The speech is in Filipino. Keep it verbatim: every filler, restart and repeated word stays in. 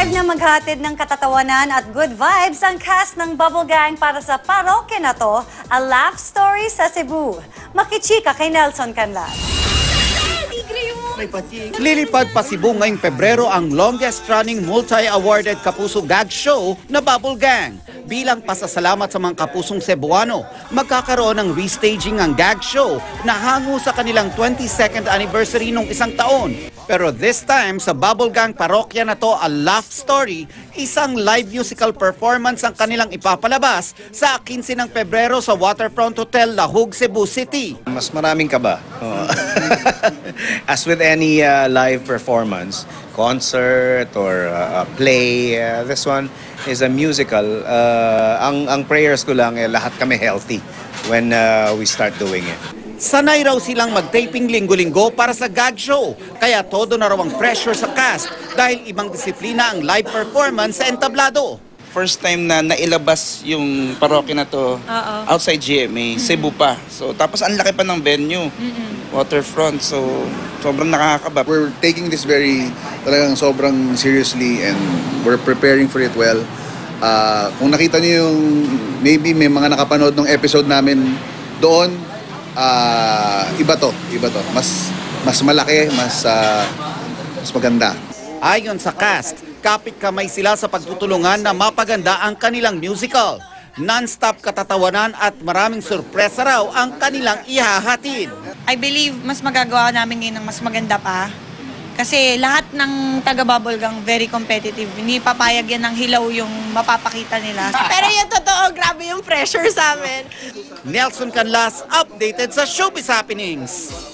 Live na maghatid ng katatawanan at good vibes ang cast ng Bubble Gang para sa Parokya Nato, a laugh story sa Cebu. Maki-chika kay Nelson Canlas. Lilipad pa Cebu ngayong Pebrero ang longest-running multi-awarded kapuso gag show na Bubble Gang. Bilang pasasalamat sa mga kapusong Cebuano, magkakaroon ng restaging ang gag show na hango sa kanilang twenty-second anniversary nung isang taon. Pero this time, sa Bubble Gang Parokya Nato, a laugh story, isang live musical performance ang kanilang ipapalabas sa fifteen ng Pebrero sa Waterfront Hotel, Lahug, Cebu City. Mas maraming kaba. Oh. As with any uh, live performance, concert or uh, play, uh, this one is a musical. Uh, ang, ang prayers ko lang, eh, lahat kami healthy when uh, we start doing it. Sanay raw silang mag-taping linggo-linggo para sa gag show, kaya todo na raw ang pressure sa cast dahil ibang disiplina ang live performance sa entablado. First time na nailabas yung Parokya na to Uh-oh. outside G M A, mm-hmm. Cebu pa. So tapos ang laki pa ng venue, mm-hmm. Waterfront. So sobrang nakakakaba. We're taking this very talagang sobrang seriously and we're preparing for it well. Uh, kung nakita niyo yung maybe may mga nakapanood ng episode namin doon, uh, iba to, iba to. Mas mas malaki, mas uh, mas maganda. Ayon sa cast, kapit kamay sila sa pagtutulungan na mapaganda ang kanilang musical. Non-stop katatawanan at maraming sorpresa raw ang kanilang ihahatid. I believe mas magagawa namin ngayon ng mas maganda pa. Kasi lahat ng taga-Bubble Gang very competitive. Hindi papayag yan ng hilaw yung mapapakita nila. Pero yung totoo, grabe yung pressure sa amin. Nelson Canlas, updated sa Showbiz Happenings.